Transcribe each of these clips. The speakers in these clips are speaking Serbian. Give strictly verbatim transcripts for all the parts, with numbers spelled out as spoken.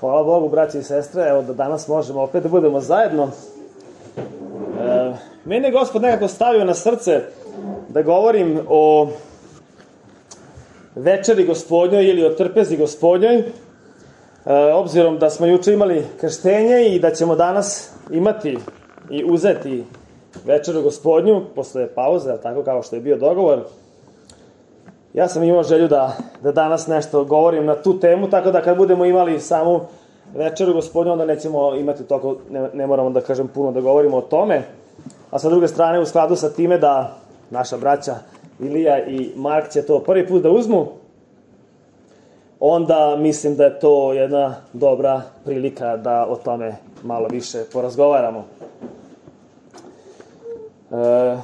Hvala Bogu, braći i sestre, evo da danas možemo opet da budemo zajedno. E, mene je Gospod nekako stavio na srce da govorim o večeri Gospodnjoj ili o trpezi Gospodnjoj, e, obzirom da smo juče imali krštenje i da ćemo danas imati i uzeti večeru Gospodnju posle pauze, tako kao što je bio dogovor. Ja sam imao želju da, da danas nešto govorim na tu temu, tako da kad budemo imali samu večeru Gospodnju, onda nećemo imati toliko, ne, ne moramo da kažem puno da govorimo o tome. A sa druge strane, u skladu sa time da naša braća Ilija i Mark će to prvi put da uzmu, onda mislim da je to jedna dobra prilika da o tome malo više porazgovaramo. E,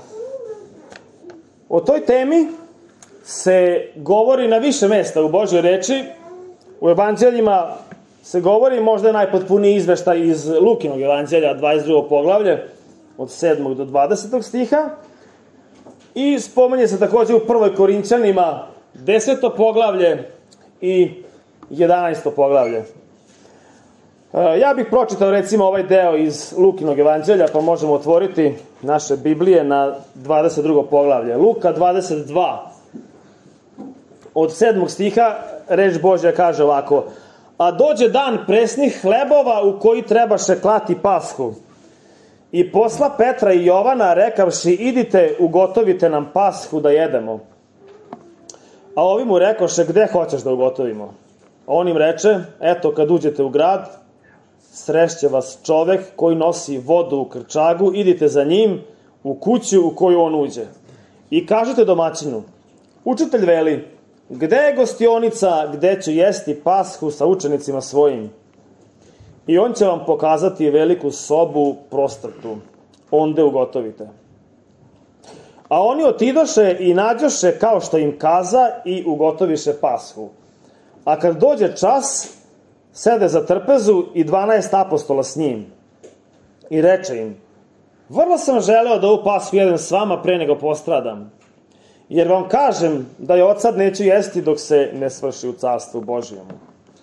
o toj temi se govori na više mesta u Božjoj reči. U evanđeljima se govori, možda je najpotpuniji izveštaj iz Lukinog evanđelja, dvadeset drugo poglavlje, od sedmog do dvadesetog stiha. I spominje se također u prvoj Korinćanima deseto poglavlje i jedanaesto poglavlje. Ja bih pročitao recimo ovaj deo iz Lukinog evanđelja, pa možemo otvoriti naše Biblije na dvadeset drugo poglavlje. Luka dvadeset dva. Od sedmog stiha reč Božja kaže ovako: A dođe dan presnih hlebova u koji trebaše klati pashu. I posla Petra i Jovana rekavši: Idite, ugotovite nam pashu da jedemo. A ovi mu rekoše: Gde hoćeš da ugotovimo? A on im reče: Eto, kad uđete u grad, srešće vas čovek koji nosi vodu u krčagu, idite za njim u kuću u koju on uđe. I kažete domaćinu: Učitelj veli, gde je gostionica gde će jesti pashu sa učenicima svojim? I on će vam pokazati veliku sobu prostrtu. Onde ugotovite. A oni otidoše i nađoše kao što im kaza i ugotoviše pashu. A kad dođe čas, sede za trpezu i dvanaest apostola s njim. I reče im: Vrlo sam želeo da ovu pashu jedem s vama pre nego postradam. Jer vam kažem da je od sad neću jesti dok se ne svrši u carstvu Božijemu.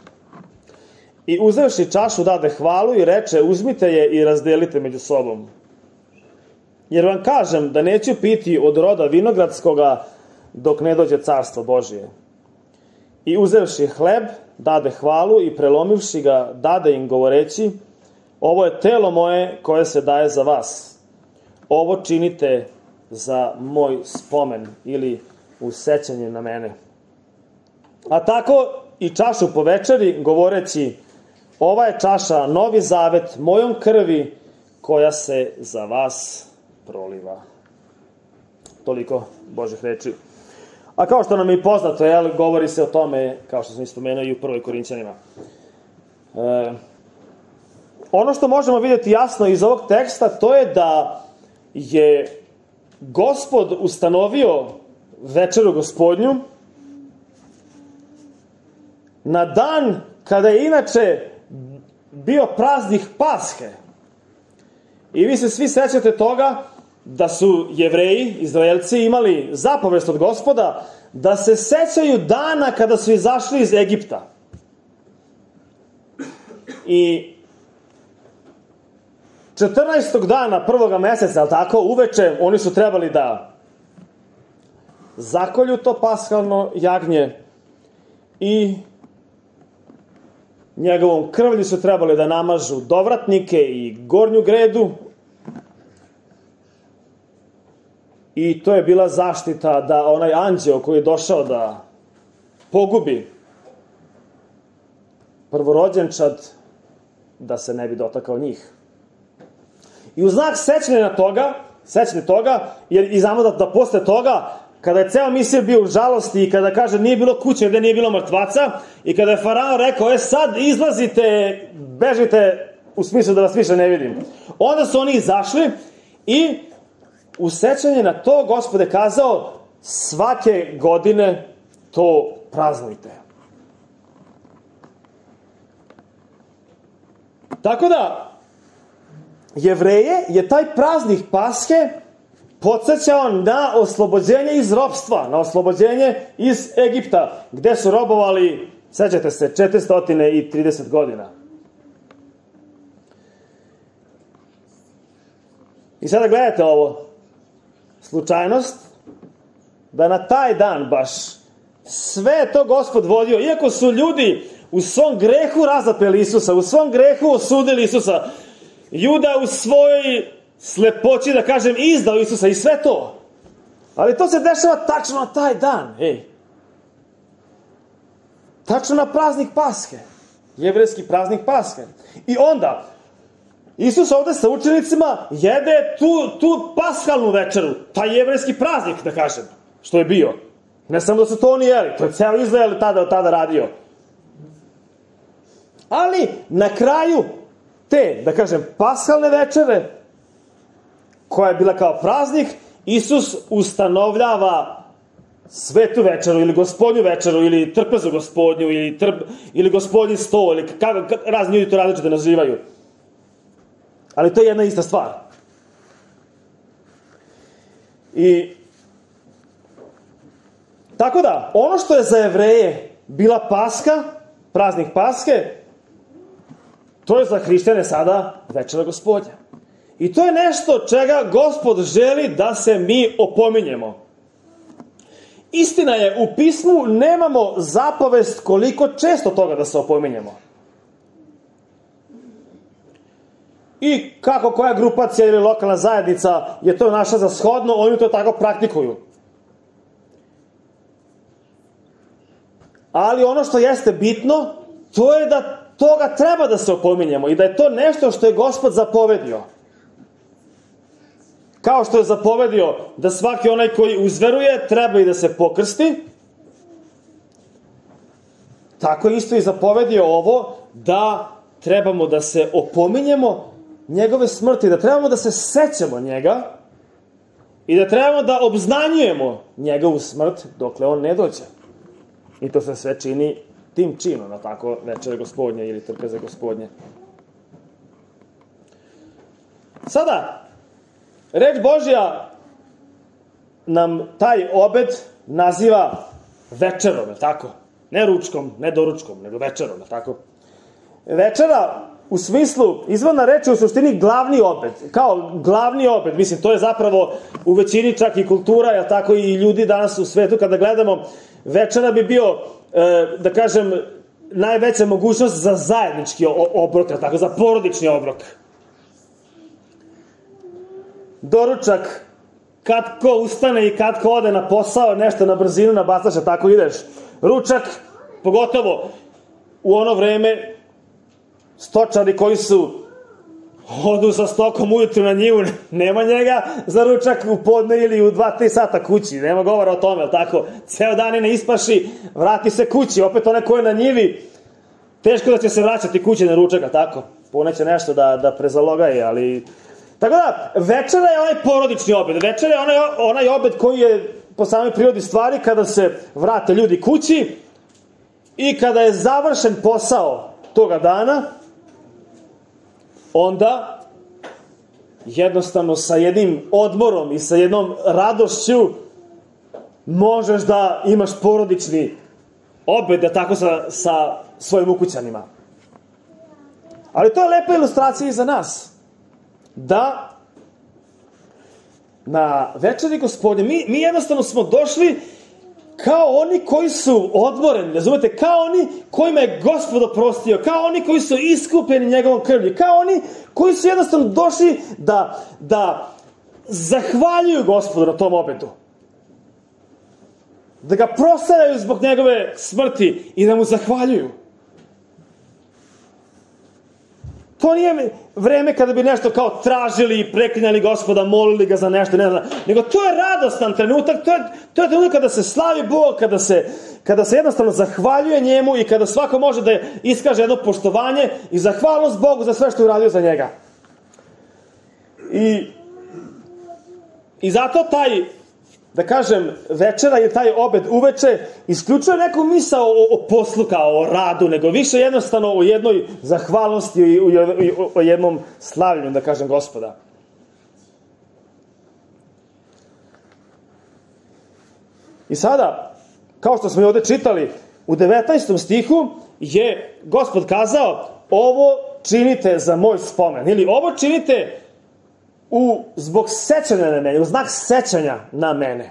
I uzevši čašu dade hvalu i reče: Uzmite je i razdelite među sobom. Jer vam kažem da neću piti od roda vinogradskoga dok ne dođe carstvo Božije. I uzevši hleb dade hvalu i prelomivši ga dade im govoreći: Ovo je telo moje koje se daje za vas. Ovo činite za moj spomen ili u sećanje na mene. A tako i čašu po večeri, govoreći: Ova je čaša novi zavet mojom krvi koja se za vas proliva. Toliko Božih reči. A kao što nam je poznato, jel, govori se o tome, kao što sam ispomenuo, i u prvoj Korinćanima. E, ono što možemo vidjeti jasno iz ovog teksta, to je da je Gospod ustanovio večeru Gospodnju na dan kada je inače bio praznik Pashe. I vi se svi sećate toga da su Jevreji, Izraelci, imali zapovest od Gospoda da se sećaju dana kada su izašli iz Egipta. I četrnaestog dana prvoga meseca, ali tako, uveče, oni su trebali da zakolju to pashalno jagnje i njegovom krvlju su trebali da namažu dovratnike i gornju gredu. I to je bila zaštita da onaj anđeo koji je došao da pogubi prvorođenčad, da se ne bi dotakao njih. I u znak sećanja na toga, sećanja toga, jer i znamo da, da posle toga, kada je ceo Misir bio u žalosti i kada, kaže, nije bilo kuće gde nije bilo mrtvaca, i kada je faraon rekao: E sad izlazite, bežite, u smislu da vas više ne vidim. Onda su oni izašli i u sećanje na to Gospod je kazao: svake godine to praznujte. Tako da Jevreje je taj praznik Pashe podsjećao na oslobođenje iz ropstva, na oslobođenje iz Egipta, gde su robovali, sećate se, četiristo trideset godina. I sada gledajte ovo. Slučajnost da na taj dan baš sve je to Gospod vodio, iako su ljudi u svom grehu razapeli Isusa, u svom grehu osudili Isusa, Juda u svojoj slepoći, da kažem, izdao Isusa i sve to. Ali to se dešava tačno na taj dan. Ej. Tačno na praznik Paske. Jevrejski praznik Paske. I onda Isus ovde sa učenicima jede tu, tu paskalnu večeru, taj jevrejski praznik, da kažem, što je bio. Ne samo da su to oni jeli, to je ceo Izrael tada, tada radio. Ali na kraju te, da kažem, paskalne večere, koja je bila kao praznik, Isus ustanovljava svetu večeru, ili gospodnju večeru, ili trpezu gospodnju, ili, trp, ili gospodnji sto, ili kako, razni ljudi to različite nazivaju. Ali to je jedna ista stvar. I tako da, ono što je za Jevreje bila Paska, praznik Paske, to je za hrišćane sada večera Gospodnja. I to je nešto čega Gospod želi da se mi opominjemo. Istina je, u pismu nemamo zapovest koliko često toga da se opominjemo. I kako koja grupacija ili lokalna zajednica je to naša za shodno, oni to tako praktikuju. Ali ono što jeste bitno, to je da toga treba da se opominjemo i da je to nešto što je Gospod zapovedio. Kao što je zapovedio da svaki onaj koji uzveruje treba i da se pokrsti, tako isto i zapovedio ovo da trebamo da se opominjemo njegove smrti, da trebamo da se sećamo njega i da trebamo da obznanjujemo njegovu smrt dokle on ne dođe. I to se sve čini tim činom, na tako večere Gospodnje ili trpeze Gospodnje. Sada, reč Božja nam taj obed naziva večerom, tako? Ne ručkom, ne doručkom, nego večerom, tako? Večera, u smislu, izvorna reč je u suštini glavni obed. Kao glavni obed, mislim, to je zapravo u većini čak i kultura, jel tako, i ljudi danas u svetu, kada gledamo, večera bi bio, e, da kažem, najveća mogućnost za zajednički obrok, jel tako, za porodični obrok. Doručak, kad ko ustane i kad ko ode na posao, nešto na brzinu nabacaš, a tako ideš. Ručak, pogotovo u ono vreme, stočari koji su odu sa stokom ujutru na njivu, nema njega za ručak u podne ili u dva tri sata kući, nema govora o tome, ali tako, ceo dan i ne ispaši, vrati se kući, opet onaj ko je na njivi, teško da će se vraćati kući na ručak, a tako, poneće nešto da, da prezalogaje, ali... Tako da, večera je onaj porodični obed, večera je onaj, onaj obed koji je po samoj prirodi stvari kada se vrate ljudi kući i kada je završen posao toga dana, onda jednostavno sa jednim odmorom i sa jednom radošću možeš da imaš porodični obed, da tako sa, sa svojim ukućanima. Ali to je lepa ilustracija i za nas. Da na večeri Gospodnje, mi, mi jednostavno smo došli kao oni koji su odmoreni, razumete, kao oni kojima je Gospod oprostio, kao oni koji su iskupljeni njegovom krvlju, kao oni koji su jednostavno došli da, da zahvaljuju Gospodu na tom obedu. Da ga proslavljaju zbog njegove smrti i da mu zahvaljuju. To nije vreme kada bi nešto kao tražili i preklinjali Gospoda, molili ga za nešto, ne znam, nego to je radostan trenutak, to je, to je trenutak kada se slavi Bog, kada se, kada se jednostavno zahvaljuje njemu i kada svako može da iskaže jedno poštovanje i zahvalnost Bogu za sve što je uradio za njega. I, i zato taj, da kažem, večera je taj obed uveče, isključuje neku misao o, o poslu kao o radu, nego više jednostavno o jednoj zahvalnosti i o, o, o jednom slavljenju, da kažem, Gospoda. I sada, kao što smo i ovde čitali, u devetnaestom stihu je Gospod kazao, ovo činite za moj spomen, ili ovo činite u, zbog sećanja na mene, u znak sećanja na mene.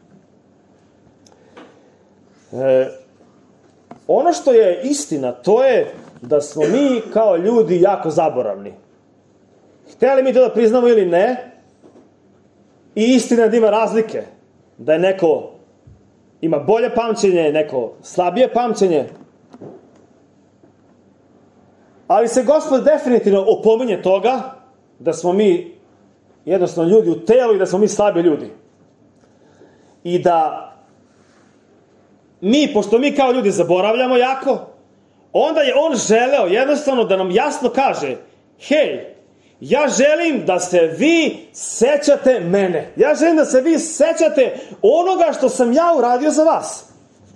E, ono što je istina, to je da smo mi kao ljudi jako zaboravni. Hteli mi to da priznamo ili ne, i istina da ima razlike. Da je neko ima bolje pamćenje, neko slabije pamćenje. Ali se Gospod definitivno opominje toga da smo mi jednostavno ljudi u telu i da smo mi slabi ljudi. I da mi, pošto mi kao ljudi zaboravljamo jako, onda je on želeo jednostavno da nam jasno kaže: hej, ja želim da se vi sećate mene. Ja želim da se vi sećate onoga što sam ja uradio za vas.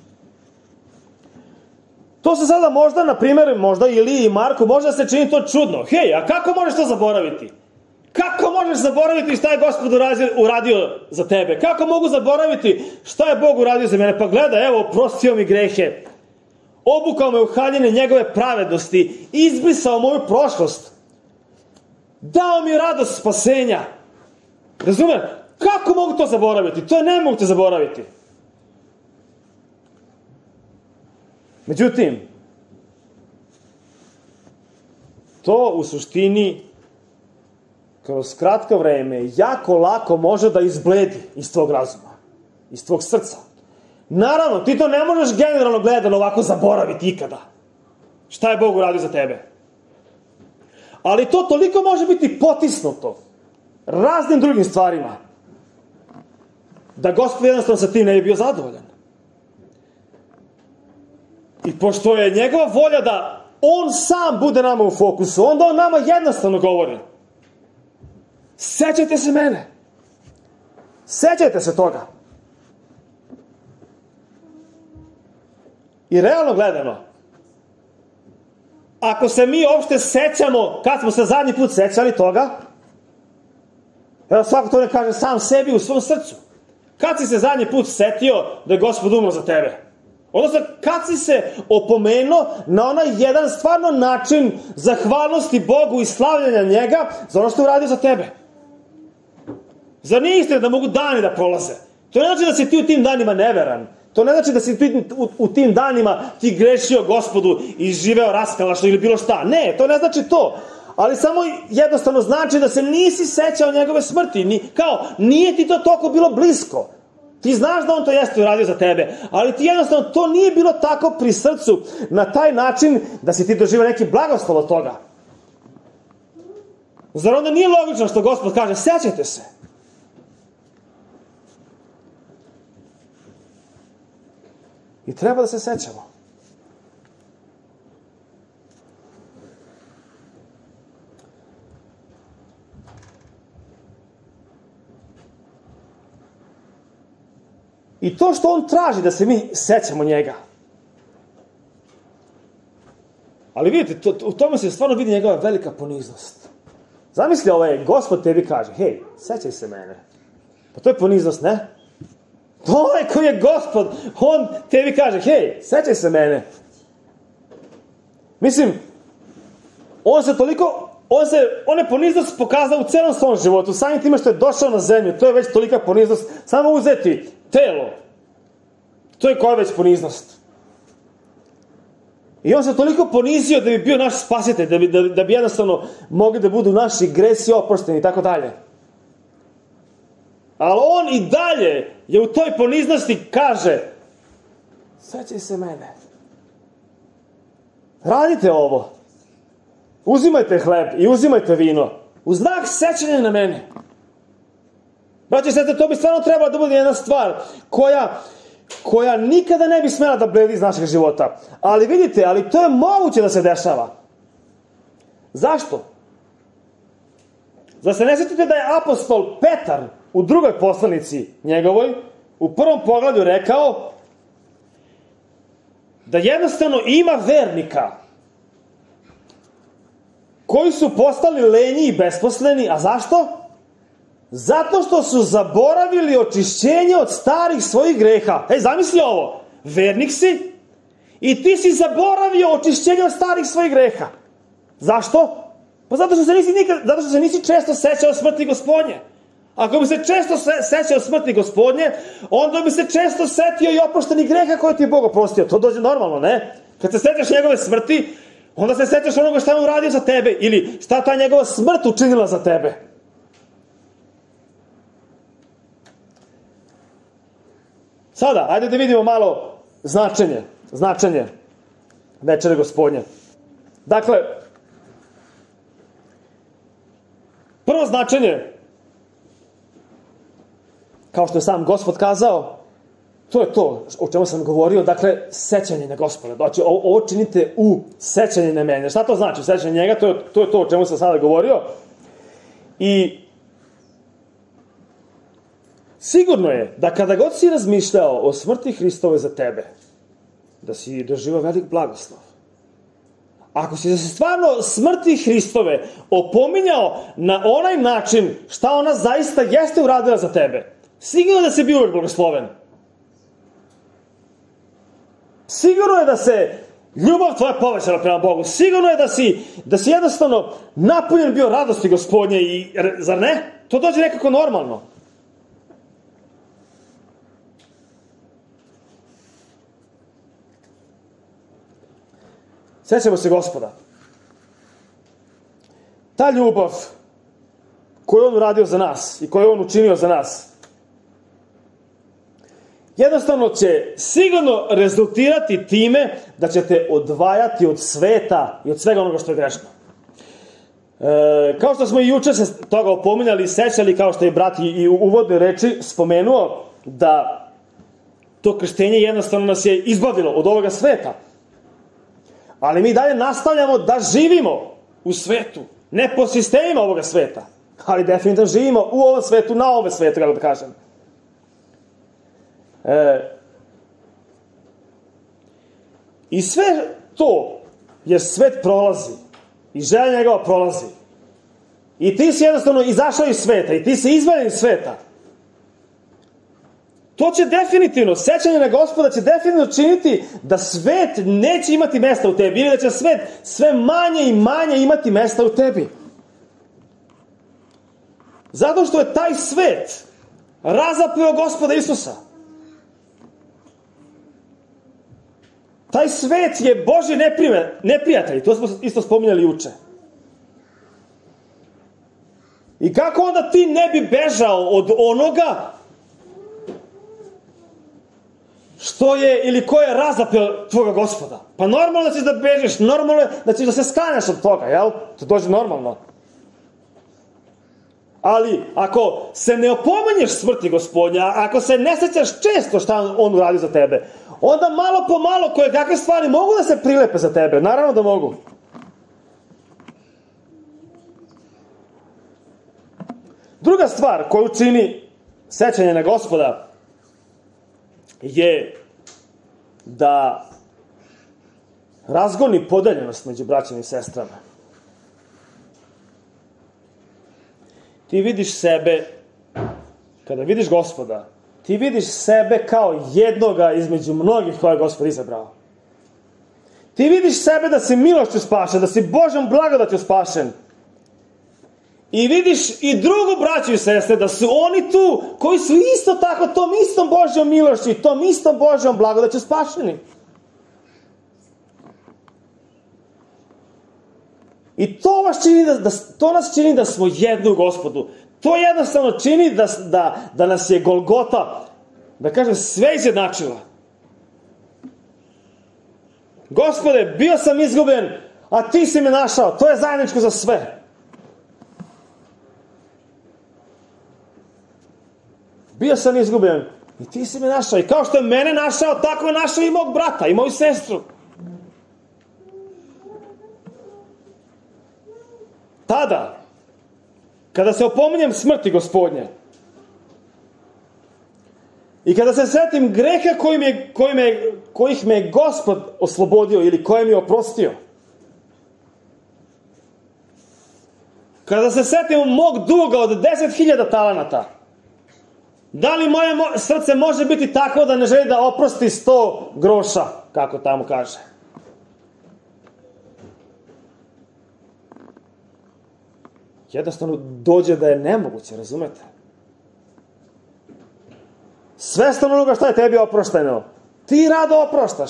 To se sada možda, na primjer, možda Iliji i Marku, možda se čini to čudno. Hej, a kako možeš to zaboraviti? Kako možeš zaboraviti šta je Gospod uradio za tebe? Kako mogu zaboraviti šta je Bog uradio za mene? Pa gledaj, evo, oprostio mi grehe. Obukao me u haljine njegove pravednosti. Izbrisao moju prošlost. Dao mi radost spasenja. Razumem? Kako mogu to zaboraviti? To je nemoguće zaboraviti. Međutim, to u suštini kroz kratko vreme jako lako može da izbledi iz tvog razuma, iz tvog srca. Naravno, ti to ne možeš generalno gledano ovako zaboraviti ikada. Šta je Bog uradio za tebe? Ali to toliko može biti potisnuto raznim drugim stvarima da Gospod jednostavno sa tim ne bi bio zadovoljan. I pošto je njegova volja da on sam bude nama u fokusu, onda on nama jednostavno govori: sećajte se mene. Sećajte se toga. I realno gledano, ako se mi uopšte sećamo kad smo se zadnji put sećali toga, evo svako to ne kaže sam sebi u svom srcu. Kad si se zadnji put setio da je Gospod umro za tebe? Odnosno, kad si se opomenuo na onaj jedan stvarno način zahvalnosti Bogu i slavljanja njega za ono što je uradio za tebe? Zar nije istina da mogu dani da prolaze? To ne znači da si ti u tim danima neveran. To ne znači da si ti u, u tim danima ti grešio Gospodu i živeo raskalašno ili bilo šta. Ne, to ne znači to. Ali samo jednostavno znači da se nisi sećao njegove smrti. Ni, kao, nije ti to toliko bilo blisko. Ti znaš da on to jeste uradio za tebe, ali ti jednostavno to nije bilo tako pri srcu na taj način da si ti doživio neki blagoslov od toga. Zar onda nije logično što Gospod kaže: sećajte se? I treba da se sećamo. I to što on traži da se mi sećamo njega. Ali vidite, to, u tome se stvarno vidi njegova velika poniznost. Zamisli, ovaj Gospod tebi kaže: hej, sećaj se mene. Pa to je poniznost, ne? To je koji je Gospod, on tebi kaže: hej, sećaj se mene. Mislim, on se toliko, on se, on je poniznost pokazao u celom svom životu, samim time što je došao na zemlju, to je već tolika poniznost. Samo uzeti telo, to je koja već poniznost. I on se toliko ponizio da bi bio naš spasitelj, da bi, da, da bi jednostavno mogli da budu naši gresi oprošteni i tako dalje. Ali on i dalje je u toj poniznosti kaže: sećaj se mene. Radite ovo. Uzimajte hleb i uzimajte vino u znak sećanja na mene. Braći i sestre, to bi stvarno trebala da bude jedna stvar koja, koja nikada ne bi smela da bledi iz našeg života. Ali vidite, ali to je moguće da se dešava. Zašto? Zar se ne sjetite da je apostol Petar u drugoj poslanici njegovoj u prvom poglavlju rekao da jednostavno ima vernika koji su postali lenji i besposleni, a zašto? Zato što su zaboravili očišćenje od starih svojih greha. Ej, zamisli ovo. Vernik si i ti si zaboravio očišćenje od starih svojih greha. Zašto? Pa zato što se nisi, nikad, zato što se nisi često sećao smrti Gospodnje. Ako bi se često se, sećao smrti Gospodnje, onda bi se često setio i oproštenih greha koje ti je Bog oprostio. To dođe normalno, ne? Kad se sećaš njegove smrti, onda se sećaš onoga šta je on uradio za tebe ili šta ta njegova smrt učinila za tebe. Sada, ajde da vidimo malo značenje, značenje večere Gospodnje. Dakle, prvo značenje, kao što je sam Gospod kazao, to je to o čemu sam govorio, dakle, sećanje na Gospoda. Znači, ovo činite u sećanje na mene. Šta to znači, sećanje na njega? To je, to je to o čemu sam sada govorio. I sigurno je da kada god si razmišljao o smrti Hristove za tebe, da si doživao velik blagoslov. Ako si se stvarno smrti Hristove opominjao na onaj način šta ona zaista jeste uradila za tebe, sigurno da si bio uvek blagosloven. Sigurno je da se ljubav tvoja povećala prema Bogu. Sigurno je da si, da si jednostavno napunjen bio radosti Gospodnje i, zar ne? To dođe nekako normalno. Sjećamo se Gospoda. Ta ljubav koju on uradio za nas i koju on učinio za nas, jednostavno će sigurno rezultirati time da ćete odvajati od sveta i od svega onoga što je grešno. E, kao što smo i juče se toga opominjali i sećali, kao što je brat i u uvodnoj reči spomenuo, da to krštenje jednostavno nas je izbavilo od ovoga sveta. Ali mi dalje nastavljamo da živimo u svetu, ne po sistemima ovoga sveta, ali definitivno živimo u ovom svetu, na ovom svetu, kako da kažem. E, I sve to, jer svet prolazi i želja njegova prolazi i ti si jednostavno izašao iz sveta i ti si izvaljen iz sveta, to će definitivno, sećanje na Gospoda će definitivno činiti da svet neće imati mesta u tebi ili da će svet sve manje i manje imati mesta u tebi. Zato što je taj svet razapeo Gospoda Isusa. Taj svet je Božji neprijatelj, to smo isto spominjali juče. I kako onda ti ne bi bežao od onoga što je ili ko je razapeo tvoga Gospoda? Pa normalno da ćeš da bežiš, normalno je da ćeš da se skanjaš od toga, jel? To dođe normalno. Ali ako se ne opominješ smrti Gospodnja, ako se ne sećaš često šta on uradi za tebe, onda malo po malo koje kakve stvari mogu da se prilepe za tebe. Naravno da mogu. Druga stvar koju čini sećanje na Gospoda je da razgoni podeljenost među braćama i sestrama. Ti vidiš sebe, kada vidiš Gospoda, ti vidiš sebe kao jednoga između mnogih koje je Gospod izabrao. Ti vidiš sebe da si milošću spašen, da si Božom blagodaću spašen. I vidiš i drugu braću i sestre, da su oni tu koji su isto tako tom istom Božjom milošću i tom istom Božjom blagodaću spašeni. I to, vas čini da, da, to nas čini da smo jedni u Gospodu. To jednostavno čini da, da, da nas je Golgota, da kažem, sve izjednačila. Gospode, bio sam izgubljen, a ti si me našao. To je zajedničko za sve. Bio sam izgubljen i ti si me našao. I kao što je mene našao, tako je našao i mog brata i moju sestru. Tada, kada se opominjem smrti Gospodnje i kada se setim greha kojim je, kojim je, kojih me je Gospod oslobodio ili koje mi je oprostio, kada se setim mog duga od deset hiljada talenata, da li moje mo- srce može biti takvo da ne želi da oprosti sto groša, kako tamo kaže? jednostavno dođe da je nemoguće, razumete? Svestan onoga šta je tebi oprošteno, ti rado oproštaš.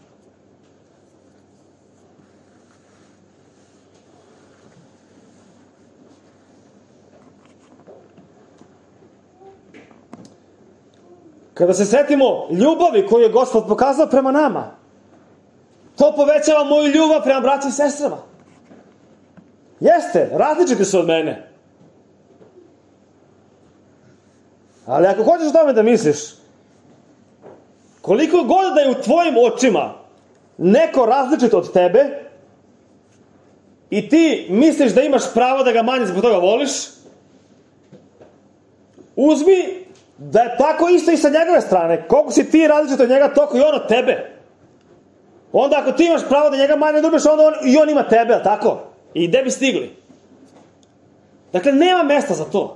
Kada se setimo ljubavi koju je Gospod pokazao prema nama, to povećava moju ljubav prema braći i sestrama. Jeste, različiti su od mene. Ali ako hoćeš o tome da misliš, koliko god da je u tvojim očima neko različit od tebe i ti misliš da imaš pravo da ga manje zbog toga voliš, uzmi da je tako isto i sa njegove strane. Koliko si ti različit od njega, toliko i on od tebe. Onda ako ti imaš pravo da njega manje ljubiš, onda on, i on ima tebe, ali tako? I gde bi stigli? Dakle, nema mesta za to.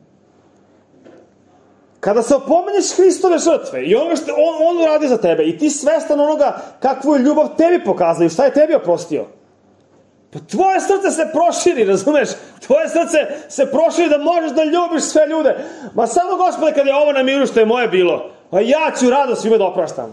Kada se opomenješ Hristove žrtve i onoga što on, on uradi za tebe i ti svestan onoga kakvu je ljubav tebi pokazao i šta je tebi oprostio, pa tvoje srce se proširi, razumeš? Tvoje srce se proširi da možeš da ljubiš sve ljude. Ma samo, Gospode, kad je ovo na miru što je moje bilo, a ja ću rado svime da opraštam.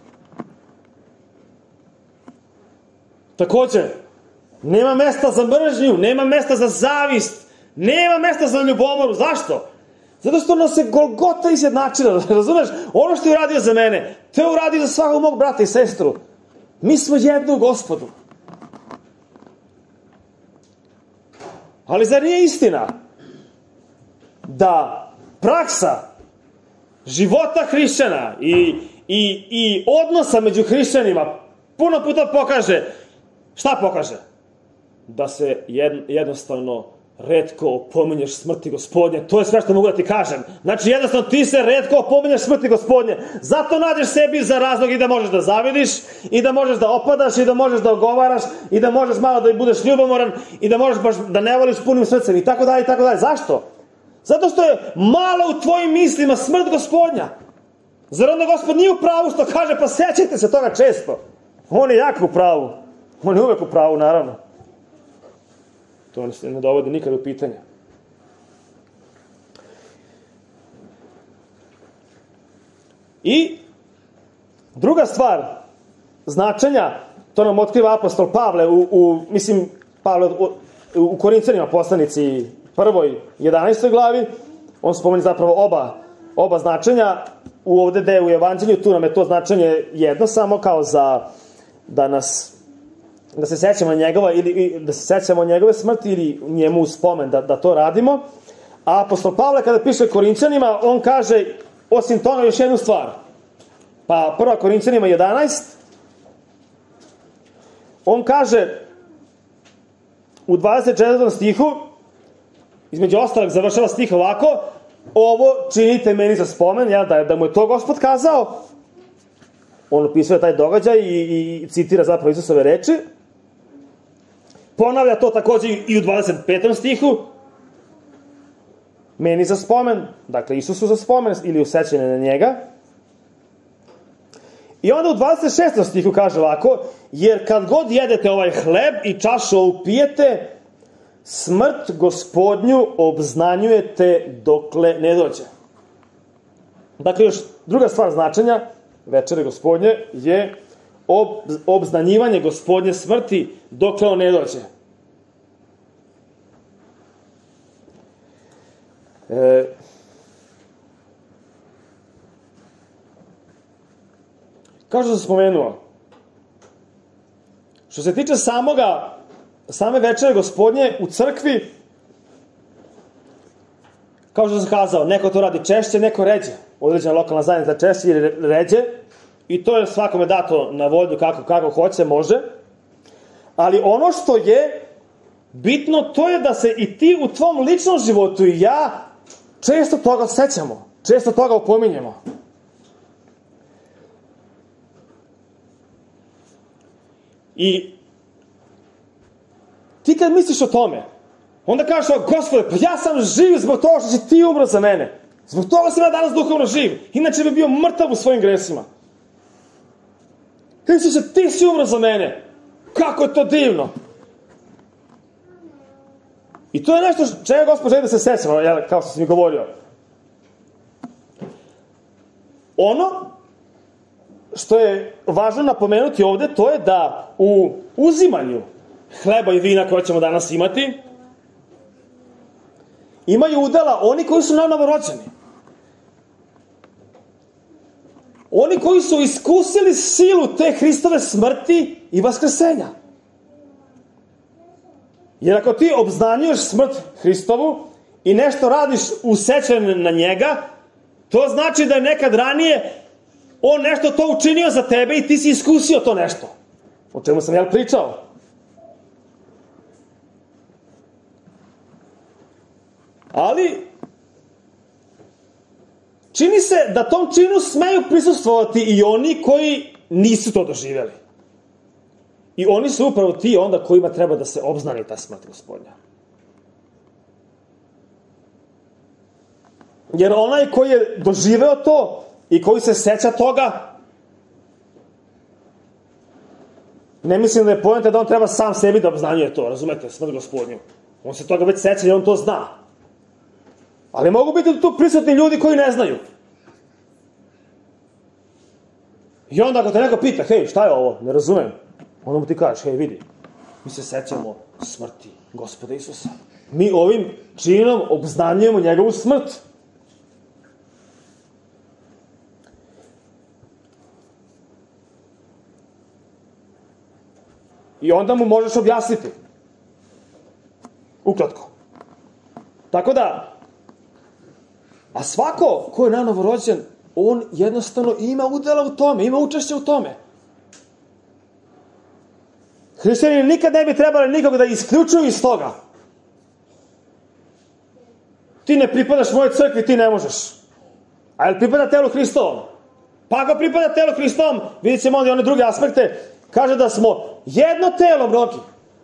Takođe, nema mesta za mržnju, nema mesta za zavist, nema mesta za ljubomoru. Zašto? Zato što nas je Golgota izjednačila, razumeš? Ono što je uradio za mene, to je uradio za svakog mog brata i sestru. Mi smo jedno u Gospodu. Ali zar nije istina da praksa života hrišćana i, i, i odnosa među hrišćanima puno puta pokaže, šta pokaže? Da se jed, jednostavno retko opominješ smrti Gospodnje. To je sve što mogu da ti kažem. Znači, jednostavno ti se retko opominješ smrti Gospodnje. Zato nađeš sebi za razlog i da možeš da zavidiš, i da možeš da opadaš, i da možeš da ogovaraš, i da možeš malo da budeš ljubomoran, i da možeš baš da ne voliš punim srcem, i tako dalje, i tako dalje. Zašto? Zato što je malo u tvojim mislima smrt Gospodnja. Zar onda Gospod nije u pravu što kaže, pa sećajte se toga često. On je jako u pravu. On je uvek u pravu, naravno. To se ne dovodi nikad u pitanje. I druga stvar, značenja, to nam otkriva apostol Pavle u, u mislim, Pavle u, u Korinćanima poslanici prvoj, jedanaestoj glavi, on spomeni zapravo oba, oba značenja, u ovde gde je u evanđelju, tu nam je to značenje jedno samo kao za da nas da se sećamo njegova ili da se sećamo njegove smrti ili njemu u spomen da, da to radimo. A apostol Pavle kada piše Korinćanima, on kaže osim toga još jednu stvar. Pa prva Korinćanima jedanaest, on kaže u dvadeset četvrtom stihu, između ostalog završava stih ovako: ovo činite meni za spomen, ja, da, da mu je to Gospod kazao. On opisuje taj događaj i, i citira zapravo Isusove reči. Ponavlja to takođe i u dvadeset petom stihu. Meni za spomen, dakle Isusu za spomen ili u sećanje na njega. I onda u dvadeset šestom stihu kaže ovako: jer kad god jedete ovaj hleb i čašu ovu pijete, smrt Gospodnju obznanjujete dokle ne dođe. Dakle, još druga stvar značenja večere Gospodnje je ob, obznanjivanje Gospodnje smrti dokle on ne dođe. E, kao što sam spomenuo, što se tiče samoga, same večere Gospodnje u crkvi, kao što sam kazao, neko to radi češće, neko ređe. Određena lokalna zajednica češće ili ređe. I to je svakome dato na volju kako, kako hoće, može. Ali ono što je bitno, to je da se i ti u tvom ličnom životu i ja često toga sećamo. Često toga opominjemo. I ti kad misliš o tome, onda kažeš: Gospode, pa ja sam živ zbog toga što si ti umro za mene. Zbog toga sam ja danas duhovno živ. Inače bi bio mrtav u svojim gresima. Isuse, ti si umro za mene. Kako je to divno. I to je nešto čega Gospod želi da se sećamo, kao što sam mi govorio. Ono što je važno napomenuti ovde, to je da u uzimanju hleba i vina koje ćemo danas imati, imaju udela oni koji su novorođeni. Oni koji su iskusili silu te Hristove smrti i vaskrsenja. Jer ako ti obznanjuješ smrt Hristovu i nešto radiš u sećanju na njega, to znači da je nekad ranije on nešto to učinio za tebe i ti si iskusio to nešto. O čemu sam ja pričao. Ali čini se da tom činu smeju prisustvovati i oni koji nisu to doživjeli. I oni su upravo ti onda kojima treba da se obznani ta smrt Gospodnja. Jer onaj koji je doživeo to i koji se seća toga, ne mislim da je poenta da on treba sam sebi da obznanjuje to, razumete, smrt Gospodnju. On se toga već seća i on to zna. Ali mogu biti tu prisutni ljudi koji ne znaju. I onda ako te neko pita, hej, šta je ovo, ne razumem, onda mu ti kažeš, hej, vidi, mi se sećamo smrti Gospoda Isusa. Mi ovim činom obznanjujemo njegovu smrt. I onda mu možeš objasniti. Ukratko. Tako da, a svako ko je nanovo rođen, on jednostavno ima udela u tome, ima učešće u tome. Hrišćani nikad ne bi trebali nikog da isključuju iz toga. Ti ne pripadaš mojoj crkvi, ti ne možeš. A jel pripada telu Hristovom? Pa ako pripada telu Hristovom, vidjet ćemo onda i one druge aspekte, kaže da smo jedno telo mnogi.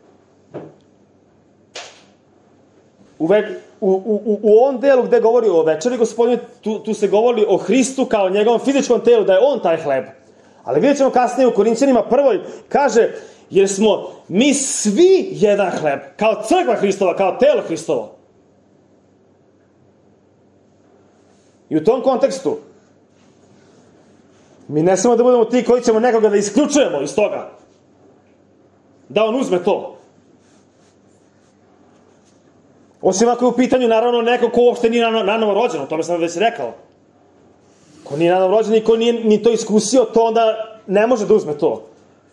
U, ve, u, u, u ovom delu gde govori o večeri Gospodnje, tu, tu se govori o Hristu kao njegovom fizičkom telu, da je on taj hleb. Ali vidjet ćemo kasnije u Korinćanima prvoj, kaže, jer smo mi svi jedan hleb, kao crkva Hristova, kao telo Hristovo. I u tom kontekstu, mi ne samo da budemo ti koji ćemo nekoga da isključujemo iz toga, da on uzme to. Osim ako je u pitanju, naravno, neko ko uopšte nije nanovo rođen, o tome sam već rekao. Ko nije nanovo rođen i ko nije ni to iskusio, to onda ne može da uzme to.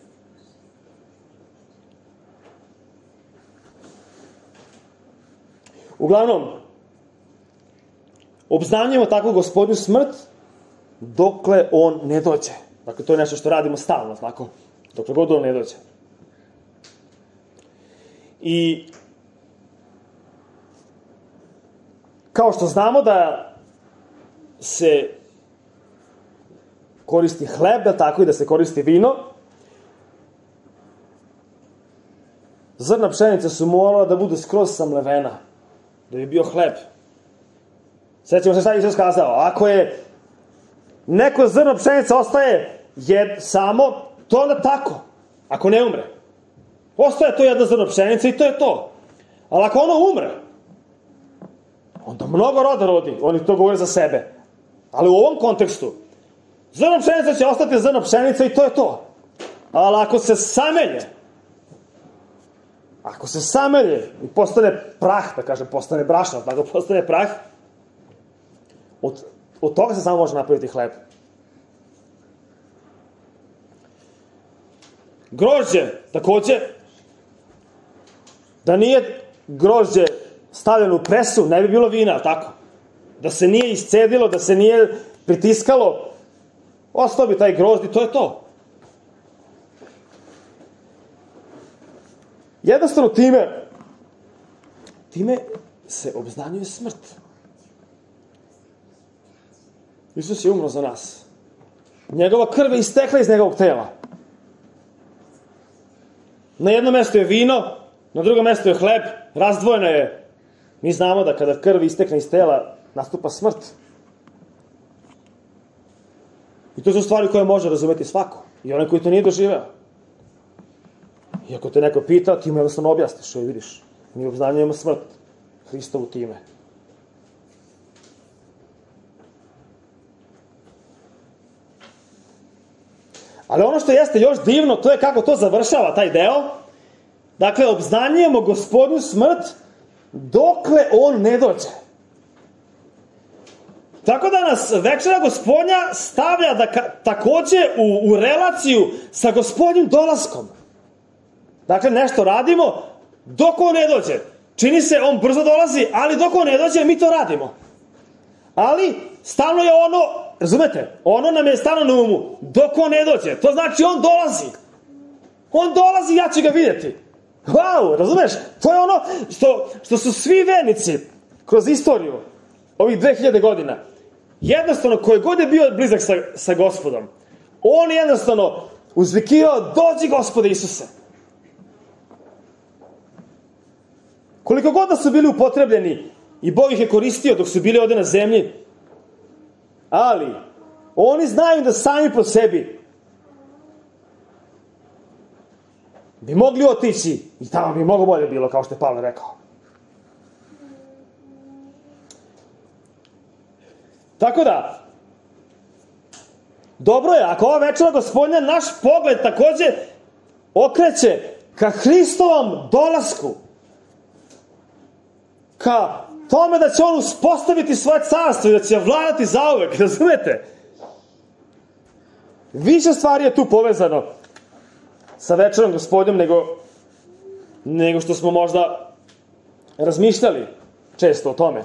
Uglavnom, obznanjujemo takvu Gospodnju smrt dokle on ne dođe. Dakle, to je nešto što radimo stalno, tako? Dokle god on ne dođe. I kao što znamo da se koristi hleb, da tako i da se koristi vino, zrna pšenice su morala da budu skroz samlevena, da bi bio hleb. Sjećamo se šta je Isus kazao, ako je neko zrno pšenice ostaje jed, samo, to onda tako, ako ne umre. Ostaje to jedna zrno pšenice i to je to. Ali ako ono umre, onda mnogo roda rodi, oni to govore za sebe. Ali u ovom kontekstu, zrno pšenice će ostati zrno pšenice i to je to. Ali ako se samelje, ako se samelje i postane prah, da kažem, postane brašno, tako postane prah, od, od toga se samo može napraviti hleb. Grožđe, takođe, da nije grožđe stavljeno u presu, ne bi bilo vina, tako? Da se nije iscedilo, da se nije pritiskalo, ostao bi taj grožđ i to je to. Jednostavno time, time se obznanjuje smrt. Isus je umro za nas. Njegova krv je istekla iz njegovog tela. Na jednom mjestu je vino, na drugom mjestu je hleb, razdvojeno je. Mi znamo da kada krv istekne iz tela, nastupa smrt. I to su stvari koje može razumeti svako. I onaj koji to nije doživeo. I ako te neko pita, ti mu jednostavno objasniš, joj vidiš, mi obznanjujemo smrt Hristovu time. Ali ono što jeste još divno, to je kako to završava taj deo. Dakle, obznanjujemo Gospodnju smrt dokle on ne dođe. Tako da nas večera Gospodnja stavlja da ka, takođe u, u relaciju sa Gospodnjim dolaskom. Dakle, nešto radimo dok on ne dođe. Čini se, on brzo dolazi, ali dok on ne dođe, mi to radimo. Ali, stalno je ono, razumete, ono nam je stalno na umu, dok on ne dođe. To znači, on dolazi. On dolazi, ja ću ga vidjeti. Wow, razumeš? To je ono što, što su svi vernici kroz istoriju ovih dve hiljade godina. Jednostavno, koji god je bio blizak sa, sa Gospodom, on jednostavno uzvikivao, dođi Gospode Isuse. Koliko god da su bili upotrebljeni i Bog ih je koristio dok su bili ovde na zemlji, ali oni znaju da sami po sebi bi mogli otići i tamo bi mnogo bolje bilo, kao što je Pavle rekao. Tako da, dobro je, ako ova večera Gospodnja naš pogled takođe okreće ka Hristovom dolasku, ka tome da će on uspostaviti svoje carstvo i da će vladati zauvek, razumete? Više stvari je tu povezano sa večerom Gospodnjom nego, nego što smo možda razmišljali često o tome.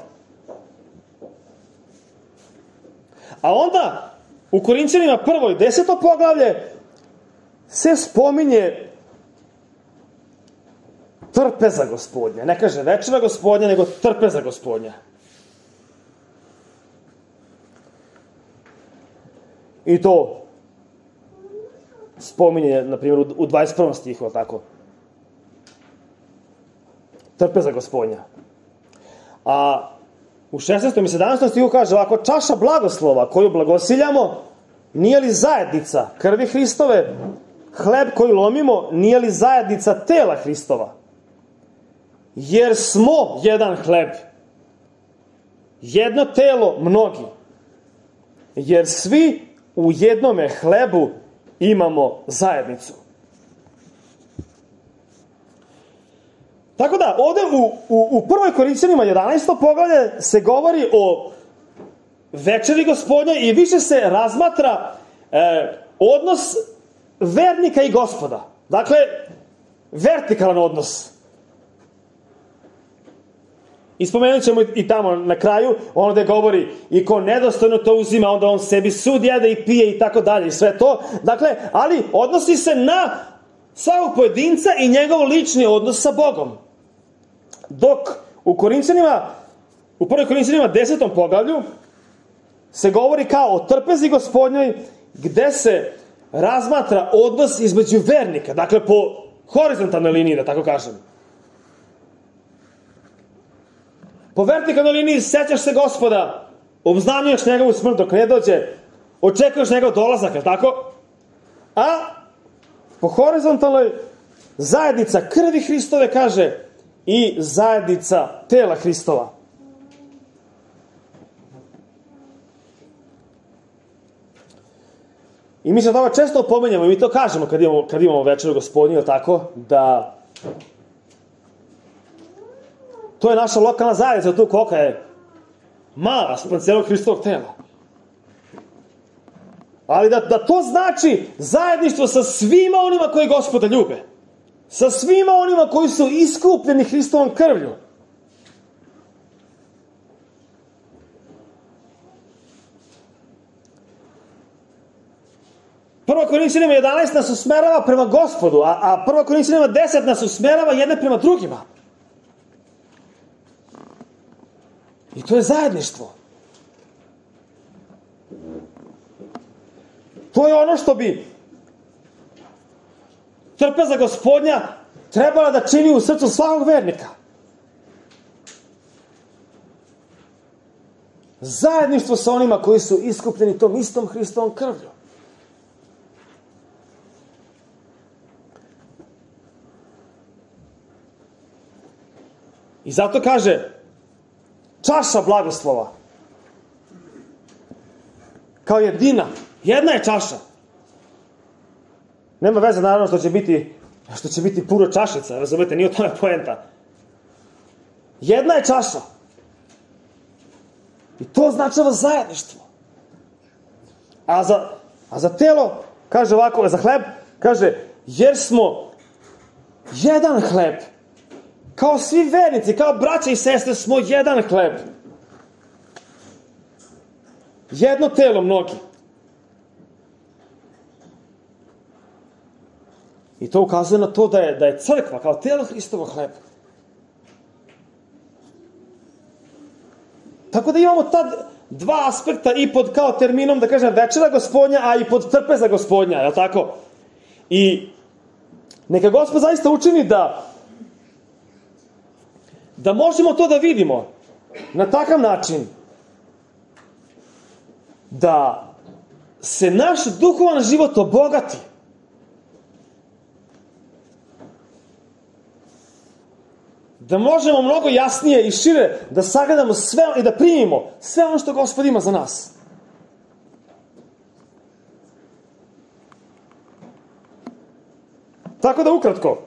A onda u Korinćanima prvoj deseto poglavlje se spominje trpeza Gospodnja. Ne kaže večera Gospodnja, nego trpeza Gospodnja. I to spominje, na primjer, u dvadeset prvom stihu, tako. Trpeza Gospodnja. A u šesnaestom i sedamnaestom stihu kaže ovako, čaša blagoslova koju blagosiljamo, nije li zajednica krvi Hristove? Hleb koji lomimo, nije li zajednica tela Hristova? Jer smo jedan hleb, jedno telo mnogi, jer svi u jednome hlebu imamo zajednicu. Tako da, ovde u, u, u prvoj Korinćanima jedanaestom poglavlje se govori o večeri Gospodnje i više se razmatra e, odnos vernika i Gospoda. Dakle, vertikalan odnos. I spomenut ćemo i tamo na kraju, ono gde govori i ko nedostojno to uzima, onda on sebi sud jede i pije i tako dalje i sve to. Dakle, ali odnosi se na svakog pojedinca i njegov lični odnos sa Bogom. Dok u Korinćanima, u prvoj Korinćanima desetom poglavlju se govori kao o trpezi Gospodnjoj, gde se razmatra odnos između vernika, dakle po horizontalnoj liniji, da tako kažem. Po vertikalnoj liniji sećaš se Gospoda, obznanjuješ njegovu smrt dok ne dođe, očekuješ njegov dolazak, je tako? A po horizontalnoj zajednica krvi Hristove kaže i zajednica tela Hristova. I mi se toga često opomenjamo i mi to kažemo kad imamo, kad imamo večeru Gospodnju, je tako? Da to je naša lokalna zajednica, tu kolika je mala spram celog Hristovog tela. Ali da, da to znači zajedništvo sa svima onima koji Gospoda ljube. Sa svima onima koji su iskupljeni Hristovom krvlju. Prva Korinćanima jedanaest nas usmerava prema Gospodu, a, a Prva Korinćanima deset nas usmerava jedne prema drugima. I to je zajedništvo. To je ono što bi trpeza Gospodnja trebala da čini u srcu svakog vernika. Zajedništvo sa onima koji su iskupljeni tom istom Hristovom krvlju. I zato kaže čaša blagoslova. Kao jedina. Jedna je čaša. Nema veze naravno što će biti, što će biti puno čašica, razumete, nije o tome poenta. Jedna je čaša. I to označava zajedništvo. A za, a za telo, kaže ovako, za hleb, kaže, jer smo jedan hleb. Kao svi vernici, kao braća i sestre smo jedan hleb. Jedno telo, mnogi. I to ukazuje na to da je, da je crkva kao telo Hristovo hleb. Tako da imamo ta dva aspekta i pod kao terminom, da kažem, večera Gospodnja, a i pod trpeza Gospodnja, je li tako? I neka Gospod zaista učini da da možemo to da vidimo na takav način da se naš duhovan život obogati. Da možemo mnogo jasnije i šire da sagledamo sve i da primimo sve ono što Gospod ima za nas. Tako da ukratko,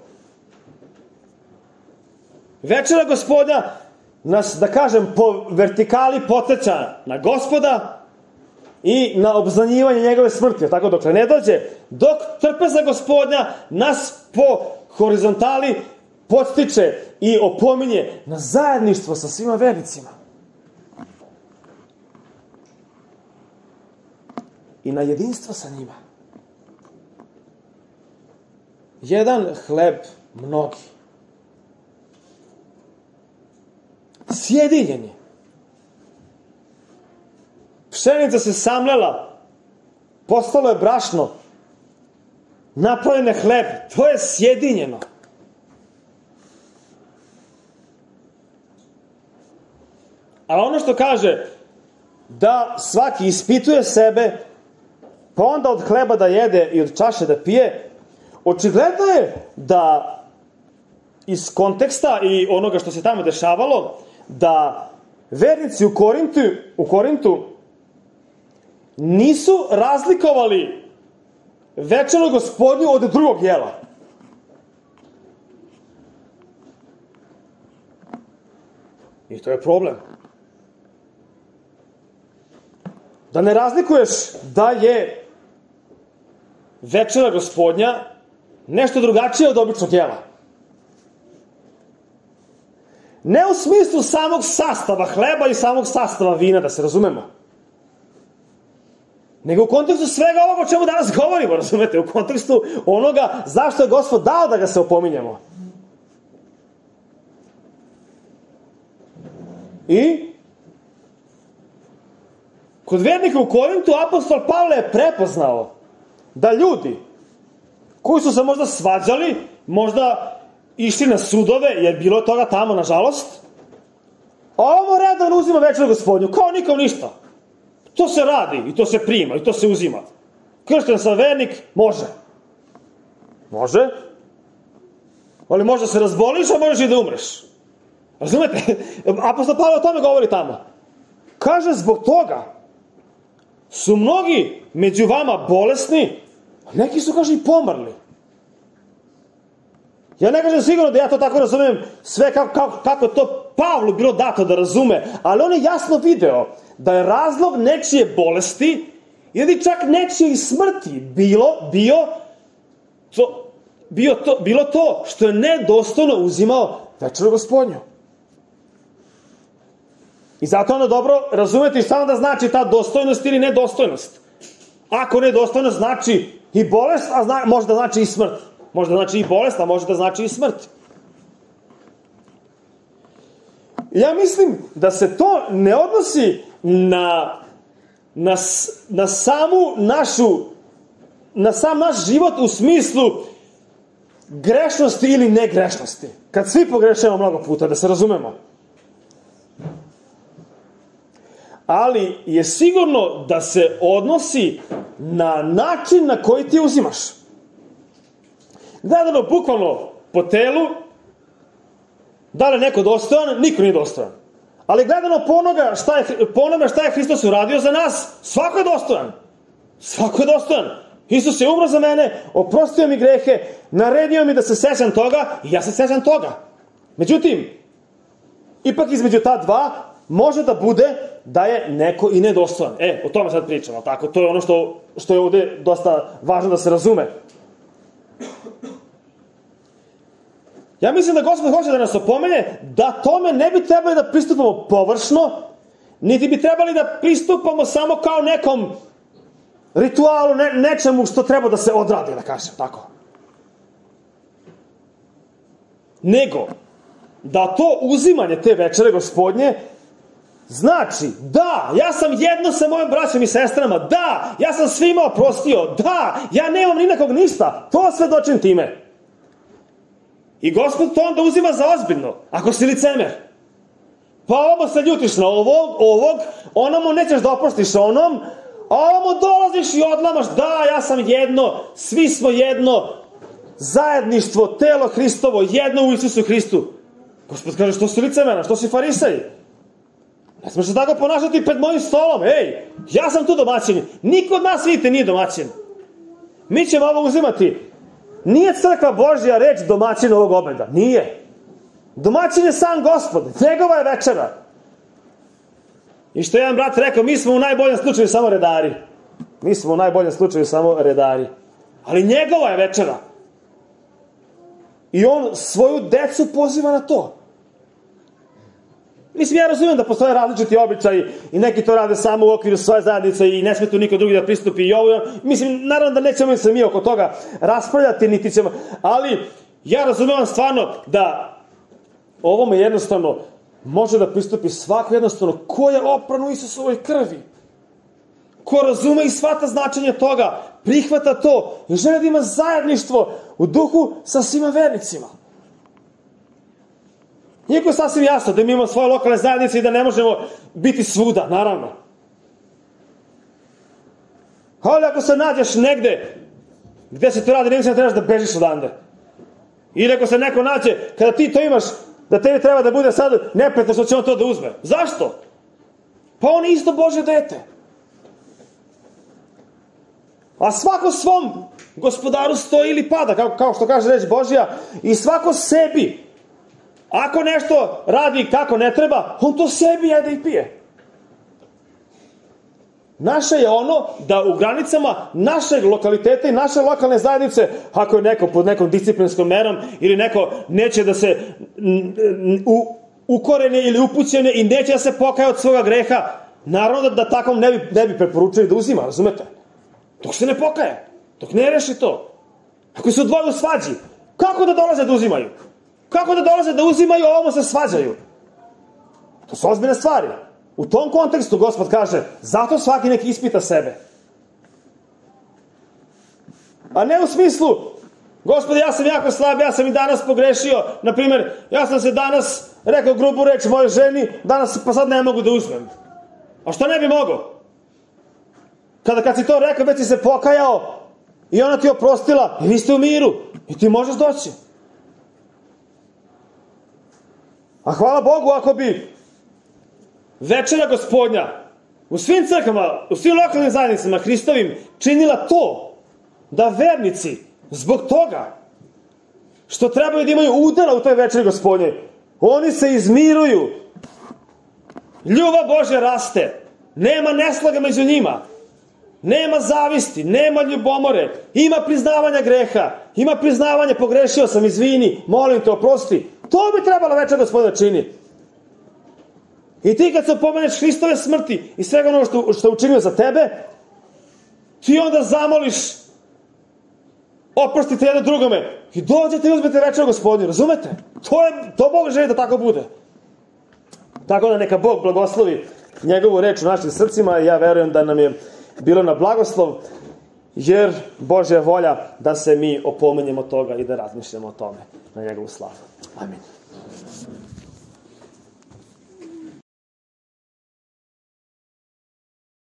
večera Gospodnja nas, da kažem, po vertikali podsjeća na Gospoda i na obznanjivanje njegove smrti. Tako dokle ne dođe, dok trpeza Gospodnja nas po horizontali podstiče i opominje na zajedništvo sa svima vernicima. I na jedinstvo sa njima. Jedan hleb, mnogi. Sjedinjeni. Pšenica se samlela, postalo je brašno, napravljen je hleb, to je sjedinjeno. A ono što kaže da svaki ispituje sebe, pa onda od hleba da jede i od čaše da pije, očigledno je da iz konteksta i onoga što se tamo dešavalo, da vernici u Korintu, u Korintu nisu razlikovali večeru Gospodnju od drugog jela. I to je problem. Da ne razlikuješ da je večera Gospodnja nešto drugačije od običnog jela. Ne u smislu samog sastava hleba i samog sastava vina, da se razumemo. Nego u kontekstu svega ovoga o čemu danas govorimo, razumete? U kontekstu onoga zašto je Gospod dao da ga se opominjemo. I kod vernika u Korintu apostol Pavle je prepoznao da ljudi koji su se možda svađali, možda išli na sudove, jer bilo je toga tamo, nažalost, ovo redovno uzima večeru Gospodnju, kao nikom ništa. To se radi, i to se prima, i to se uzima. Kršten sam vernik, može. Može. Ali možda se razboliš, a možeš i da umreš. Razumete? Apostol Pavle o tome govori tamo. Kaže, zbog toga su mnogi među vama bolesni, a neki su, kaže, i pomrli. Ja ne kažem sigurno da ja to tako razumem sve kako, kako, kako to Pavlu bilo dato da razume, ali on je jasno video da je razlog nečije bolesti ili čak nečije smrti bilo, bio, to, bio to, bilo to što je nedostojno uzimao večeru Gospodnju. I zato ono dobro razumeti samo da znači ta dostojnost ili nedostojnost. Ako nedostojnost znači i bolest, a zna, može da znači i smrt. Može da znači i bolest, a može da znači i smrt. Ja mislim da se to ne odnosi na, na, na samu našu, na sam naš život u smislu grešnosti ili negrešnosti. Kad svi pogrešamo mnogo puta, da se razumemo. Ali je sigurno da se odnosi na način na koji ti uzimaš. Gledano bukvalno po telu, da li je neko dostojan, niko nije dostojan. Ali gledano po, onoga šta je, po onome šta je Hristos uradio za nas, svako je dostojan. Svako je dostojan. Isus je umro za mene, oprostio mi grehe, naredio mi da se sećam toga i ja se sećam toga. Međutim, ipak između ta dva može da bude da je neko i nedostojan. E, o tome sad pričamo, tako? To je ono što, što je ovde dosta važno da se razume. Ja mislim da Gospod hoće da nas opomene da tome ne bi trebali da pristupamo površno, niti bi trebali da pristupamo samo kao nekom ritualu, ne, nečemu što treba da se odradi, da kažem, tako. Nego, da to uzimanje te večere Gospodnje znači, da, ja sam jedno sa mojim braćom i sestrama, da, ja sam svima oprostio, da, ja nemam ni nekog ništa, to svedočim time. I Gospod to onda uzima za ozbiljno, ako si licemer. Pa ovamo se ljutiš na ovog, ovog, onomu nećeš da oprostiš onom, a ovamo dolaziš i odlamaš, da, ja sam jedno, svi smo jedno, zajedništvo, telo Hristovo, jedno u Isusu Hristu. Gospod kaže, što si licemera, što si farisej? Ne smiješ se tako ponašati pred mojim stolom, ej, ja sam tu domaćin, niko od nas, vidite, nije domaćin. Mi ćemo ovo uzimati. Nije crkva Božja reč domaćin ovog obeda, nije. Domaćin je sam Gospod, njegova je večera. I što je jedan brat rekao, mi smo u najboljem slučaju samo redari. Mi smo u najboljem slučaju samo redari. Ali njegova je večera. I on svoju decu poziva na to. Mislim, ja razumijem da postoje različiti običaji i neki to rade samo u okviru svoje zajednice i ne sme tu niko drugi da pristupi i ovo. Mislim, naravno da nećemo se mi oko toga raspravljati, niti ćemo, ali ja razumijem stvarno da ovome jednostavno može da pristupi svako jednostavno ko je opran u Isusovoj krvi. Ko razume i shvata značenje toga, prihvata to i želi da ima zajedništvo u duhu sa svima vernicima. Nijeko je sasvim jasno da mi imamo svoje lokalne zajednice i da ne možemo biti svuda, naravno. Ali ako se nađeš negde gde se to radi, ne mislim da trebaš da bežiš odande. Ili ako se neko nađe, kada ti to imaš, da tebi treba da bude sad nepretno što će on to da uzme. Zašto? Pa on je isto Božje dete. A svako svom gospodaru stoji ili pada, kao, kao što kaže reč Božja, i svako sebi. Ako nešto radi kako ne treba, on to sebi jede i pije. Naše je ono da u granicama našeg lokaliteta i naše lokalne zajednice, ako je neko pod nekom disciplinskom merom ili neko neće da se u, ukorene ili upućene i neće da se pokaje od svoga greha, naravno da, da takvom ne bi, ne bi preporučili da uzima, razumete? Dok se ne pokaje, dok ne reši to. Ako se odvoju u svađi, kako da dolaze da uzimaju? Kako da dolaze da uzimaju, a ovo se svađaju? To su ozbiljne stvari. U tom kontekstu Gospod kaže, zato svaki nek ispita sebe. A ne u smislu, Gospode, ja sam jako slab, ja sam i danas pogrešio. Naprimjer, ja sam se danas rekao grubu reč mojoj ženi, danas pa sad ne mogu da uzmem. A što ne bi mogao? Kada kad si to rekao, već si se pokajao i ona ti oprostila i vi ste u miru i ti možeš doći. A hvala Bogu ako bi večera Gospodnja u svim crkvama, u svim lokalnim zajednicama Hristovim činila to da vernici zbog toga što trebaju da imaju udela u toj večeri Gospodnje, oni se izmiruju, ljubav Božja raste, nema neslaga među njima, nema zavisti, nema ljubomore, ima priznavanja greha, ima priznavanje pogrešio sam, izvini, molim te, oprosti. To bi trebala večer Gospoda čini. I ti kad se opomeneš Hristove smrti i svega ono što, što je učinio za tebe, ti onda zamoliš, oprostite jedno drugome i dođete i uzmete večer Gospodnju, razumete? To, je, to Bog želi da tako bude. Tako da neka Bog blagoslovi njegovu reč u našim srcima i ja verujem da nam je bilo na blagoslov, jer Božja volja da se mi opomenjemo toga i da razmišljamo o tome na njegovu slavu. Amin.